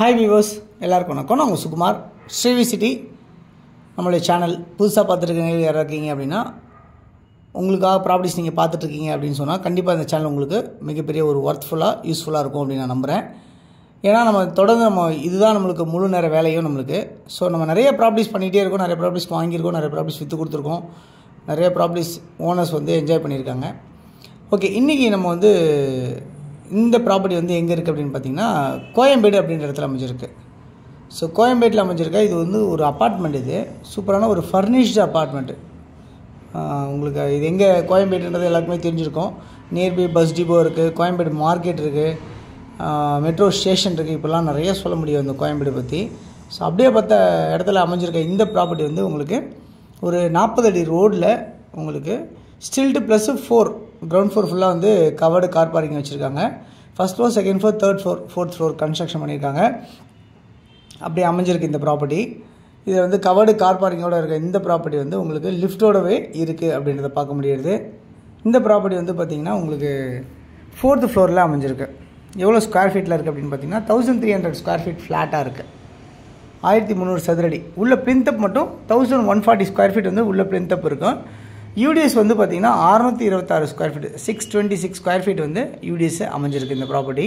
Hi viewers, எல்லாருக்கும் வணக்கம். நான் உங்கள் சுகுமார், ஸ்ரீவி சிட்டி. நம்மளுடைய சேனல் புதுசாக பார்த்துருக்கீங்க யாராக இருக்கீங்க அப்படின்னா, உங்களுக்காக ப்ராப்பர்ட்டிஸ் நீங்கள் பார்த்துட்ருக்கீங்க அப்படின்னு சொன்னால் கண்டிப்பாக இந்த சேனல் உங்களுக்கு மிகப்பெரிய ஒரு ஒர்த்ஃபுல்லாக யூஸ்ஃபுல்லாக இருக்கும் அப்படின்னு நான் நம்புகிறேன். ஏன்னா தொடர்ந்து இதுதான் நம்மளுக்கு முழு நேர வேலையும் நம்மளுக்கு. ஸோ நம்ம நிறைய ப்ராப்பர்ட்டிஸ் பண்ணிகிட்டே இருக்கோம், நிறைய ப்ராப்பர்ட்டிஸ் வாங்கியிருக்கோம், நிறைய ப்ராப்பர்ட்டிஸ் விற்று கொடுத்துருக்கோம், நிறைய ப்ராப்பர்ட்டிஸ் ஓனர்ஸ் என்ஜாய் பண்ணியிருக்காங்க. ஓகே, இன்றைக்கி நம்ம இந்த ப்ராப்பர்ட்டி எங்கே இருக்குது அப்படின்னு பார்த்தீங்கன்னா, கோயம்பேடு அப்படின்ற இடத்துல அமைஞ்சிருக்கு. ஸோ கோயம்பேட்டில் அமைஞ்சிருக்க இது ஒரு அப்பார்ட்மெண்ட். இது சூப்பரான ஒரு ஃபர்னிஷ்டு அப்பார்ட்மெண்ட்டு. உங்களுக்கு இது எங்கே கோயம்பேடுன்றது எல்லாருக்குமே தெரிஞ்சிருக்கும். நியர்பை பஸ் டிப்போ இருக்குது, கோயம்பேடு மார்க்கெட் இருக்குது, மெட்ரோ ஸ்டேஷன் இருக்குது. இப்போலாம் நிறைய சொல்ல முடியும் இந்த கோயம்பேடு பற்றி. ஸோ அப்படியே பார்த்த இடத்துல அமைஞ்சிருக்க இந்த ப்ராப்பர்ட்டி உங்களுக்கு ஒரு 40 அடி ரோடில் உங்களுக்கு ஸ்டில்ட் ப்ளஸ் 4 கிரவுண்ட் ஃப்ளோர் ஃபுல்லாக கவர்டு கார் பார்க்கிங் வச்சுருக்காங்க. First floor, second floor, third floor, fourth floor construction பண்ணியிருக்காங்க. அப்படியே அமைஞ்சிருக்கு இந்த ப்ராப்பர்ட்டி. இது கவர்டு கார் பார்க்கிங்கோடு இருக்க இந்த ப்ராப்பர்ட்டி உங்களுக்கு லிஃப்ட்டோடவே இருக்குது அப்படின்றத பார்க்க முடியுது. இந்த ப்ராப்பர்ட்டி பார்த்திங்கன்னா உங்களுக்கு 4th ஃப்ளோரில் அமைஞ்சிருக்கு. எவ்வளோ ஸ்கொயர் ஃபீட்டில் இருக்குது அப்படின்னு பார்த்தீங்கன்னா 1300 ஸ்கொயர் ஃபீட் ஃப்ளாட்டாக இருக்குது. 1300 சதுரடி. உள்ள பிளிந்தப் மட்டும் 1140 ஸ்கொயர் ஃபீட் உள்ள பிளிந்தப் இருக்கும். யூடிஎஸ் பார்த்தீங்கன்னா 626 square feet, 626 square feet UDS அமைஞ்சிருக்கு இந்த ப்ராப்பர்ட்டி.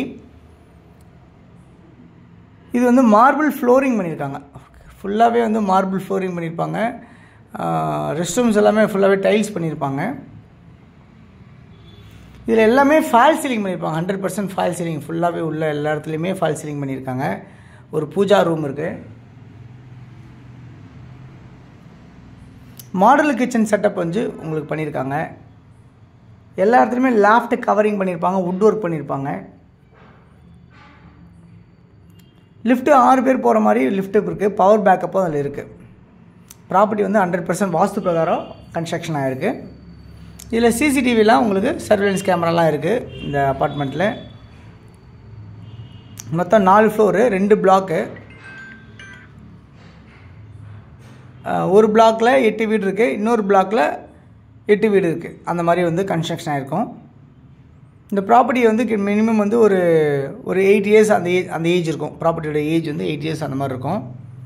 இது மார்பிள் ஃப்ளோரிங் பண்ணியிருக்காங்க. ஃபுல்லாகவே மார்பிள் ஃப்ளோரிங் பண்ணியிருப்பாங்க. ரெஸ்ட் ரூம்ஸ் எல்லாமே ஃபுல்லாகவே டைல்ஸ் பண்ணியிருப்பாங்க. இதில் எல்லாமே ஃபால் சீலிங் பண்ணியிருப்பாங்க. 100% ஃபால் சீலிங் ஃபுல்லாகவே உள்ள எல்லா இடத்துலையுமே ஃபால் சீலிங் பண்ணியிருக்காங்க. ஒரு பூஜா ரூம் இருக்குது. மாடல் கிச்சன் செட்டப் உங்களுக்கு பண்ணியிருக்காங்க. எல்லா இடத்துலையுமே லாஃப்ட் கவரிங் பண்ணியிருப்பாங்க, வுட் ஒர்க் பண்ணியிருப்பாங்க. லிஃப்ட்டு 6 பேர் போகிற மாதிரி லிஃப்ட் இருக்குது. பவர் பேக்கப்பும் அதில் இருக்குது. ப்ராப்பர்ட்டி 100% வாஸ்து பிரகாரம் கன்ஸ்ட்ரக்ஷன் ஆகிருக்கு. இதில் சிசிடிவிலாம் உங்களுக்கு சர்வேலன்ஸ் கேமராலாம் இருக்குது இந்த அப்பார்ட்மெண்ட்டில். மொத்தம் 4 ஃப்ளோரு, 2 பிளாக்கு. ஒரு பிளாக்கில் 8 வீடு இருக்குது, இன்னொரு பிளாக்கில் 8 வீடு இருக்குது. அந்த மாதிரி கன்ஸ்ட்ரக்ஷன் ஆகிருக்கும். இந்த ப்ராப்பர்ட்டி மினிமம் ஒரு 8 இயர்ஸ் அந்த ஏஜ் இருக்கும். ப்ராப்பர்ட்டியோட ஏஜ் 8 இயர்ஸ் அந்த மாதிரி இருக்கும்.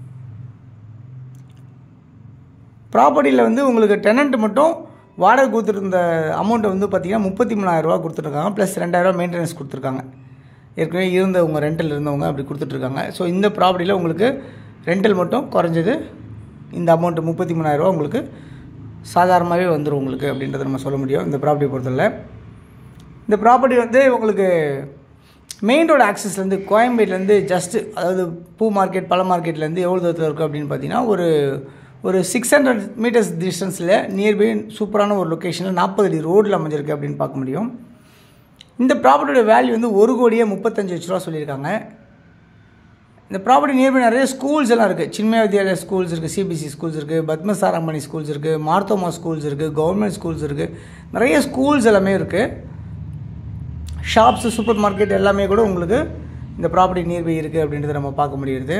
ப்ராப்பர்ட்டியில் உங்களுக்கு டெனண்ட் மட்டும் வாடகை கொடுத்துருந்த அமௌண்ட்டை பார்த்திங்கன்னா 33,000 ரூபா கொடுத்துருக்காங்க. ப்ளஸ் 2,000 மெயின்டெனன்ஸ் கொடுத்துருக்காங்க. ஏற்கனவே இருந்தவங்க ரெண்டல் இருந்தவங்க அப்படி கொடுத்துட்ருக்காங்க. ஸோ இந்த ப்ராப்பர்ட்டியில் உங்களுக்கு ரெண்டல் மட்டும் குறைஞ்சது இந்த அமௌண்ட்டு 33,000 ரூபா உங்களுக்கு சாதாரணமாகவே வந்துடும் உங்களுக்கு அப்படின்றத நம்ம சொல்ல முடியும் இந்த ப்ராப்பர்ட்டி பொறுத்தவரை. இந்த ப்ராப்பர்ட்டி உங்களுக்கு மெயின் ரோடு ஆக்சஸ்லேருந்து கோயம்பேட்லேருந்து ஜஸ்ட்டு, அதாவது பூ மார்க்கெட் பழ மார்க்கெட்லேருந்து எவ்வளோ தூரத்தில் இருக்குது அப்படின்னு பார்த்தீங்கன்னா ஒரு 600 மீட்டர்ஸ் டிஸ்டன்ஸில் நியர்பை சூப்பரான ஒரு லொக்கேஷனில் 40 அடி ரோடில் அமைஞ்சிருக்கு அப்படின்னு பார்க்க முடியும். இந்த ப்ராப்பர்ட்டியோட வேல்யூ 1,35,00,000 ரூபா சொல்லியிருக்காங்க. இந்த ப்ராப்பர்ட்டி நியர்பை நிறைய ஸ்கூல்ஸ் எல்லாம் இருக்குது. சின்மய வித்யாலயா ஸ்கூல்ஸ் இருக்குது, சிபிஎஸ்சி ஸ்கூல்ஸ் இருக்குது, பத்மசாரமணி ஸ்கூல்ஸ் இருக்குது, மார்த்தோமா ஸ்கூல்ஸ் இருக்குது, கவர்மெண்ட் ஸ்கூல்ஸ் இருக்குது. நிறைய ஸ்கூல்ஸ் எல்லாமே இருக்குது. ஷாப்ஸு, சூப்பர் மார்க்கெட் எல்லாமே கூட உங்களுக்கு இந்த ப்ராப்பர்ட்டி நியர்பை இருக்குது அப்படின்றத நம்ம பார்க்க முடியுது.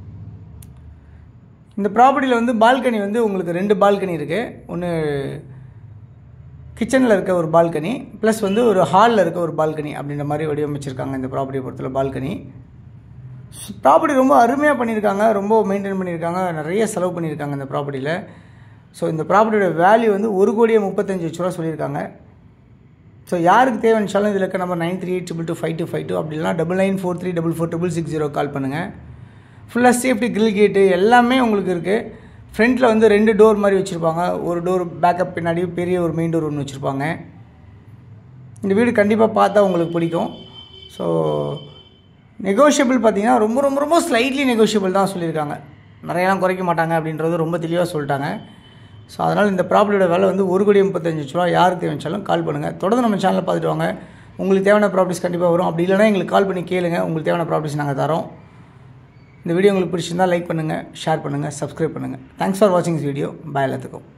இந்த ப்ராப்பர்ட்டியில் பால்கனி உங்களுக்கு 2 பால்கனி இருக்குது. ஒன்று கிச்சனில் இருக்க ஒரு பால்கனி, ப்ளஸ் ஒரு ஹாலில் இருக்க ஒரு பால்கனி அப்படின்ற மாதிரி வடிவமைச்சிருக்காங்க இந்த ப்ராப்பர்ட்டியை பொறுத்தவரை. பால்கனி ப்ராப்பர்ட்டி ரொம்ப அருமையாக பண்ணியிருக்காங்க, ரொம்ப மெயின்டைன் பண்ணியிருக்காங்க, நிறைய செலவு பண்ணியிருக்காங்க இந்த ப்ராப்பர்ட்டியில். ஸோ இந்த ப்ராப்பர்ட்டியோட வேல்யூ 1,35,00,000 ரூபா சொல்லியிருக்காங்க. ஸோ யாருக்கு தேவைச்சாலும் இதில் இருக்க நம்பர் 9382225252 அப்படி இல்லைனா 9943444660 கால் பண்ணுங்கள். ஃபுல்லாக சேஃப்டி கிரில் கேட்டு எல்லாமே உங்களுக்கு இருக்குது. ஃப்ரண்ட்டில் 2 டோர் மாதிரி வச்சுருப்பாங்க. ஒரு டோர் பேக்கப் பின்னாடி பெரிய ஒரு மெயின் டோர் ஒன்று வச்சுருப்பாங்க. இந்த வீடு கண்டிப்பாக பார்த்தா உங்களுக்கு பிடிக்கும். ஸோ நெகோஷியபிள் பார்த்திங்கன்னா ரொம்ப ரொம்ப ரொம்ப ஸ்லைட்லி நெகோஷியபிள் தான் சொல்லியிருக்காங்க. நிறையலாம் குறைக்க மாட்டாங்க அப்படின்றது ரொம்ப தெளிவாக சொல்லிட்டாங்க. ஸோ அதனால் இந்த ப்ராப்பர்ட்டியோட விலை 1,35,00,000 ரூபா. யாருக்கு தேவைச்சாலும் கால் பண்ணுங்கள். தொடர்ந்து நம்ம சேனலில் பார்த்துட்டு வாங்க. உங்களுக்கு தேவையான ப்ராப்பர்ட்டிஸ் கண்டிப்பாக வரும். அப்படி இல்லைனா எங்களுக்கு கால் பண்ணி கேளுங்க, உங்களுக்கு தேவையான ப்ராப்பர்ட்டிஸ் நாங்கள் தரோம். இந்த வீடியோ உங்களுக்கு பிடிச்சிருந்தால் லைக் பண்ணுங்கள், ஷேர் பண்ணுங்கள், சப்ஸ்கிரைப் பண்ணுங்கள். தேங்க்ஸ் ஃபார் வாட்சிங் திஸ் வீடியோ. பாய் எல்லாத்துக்கும்.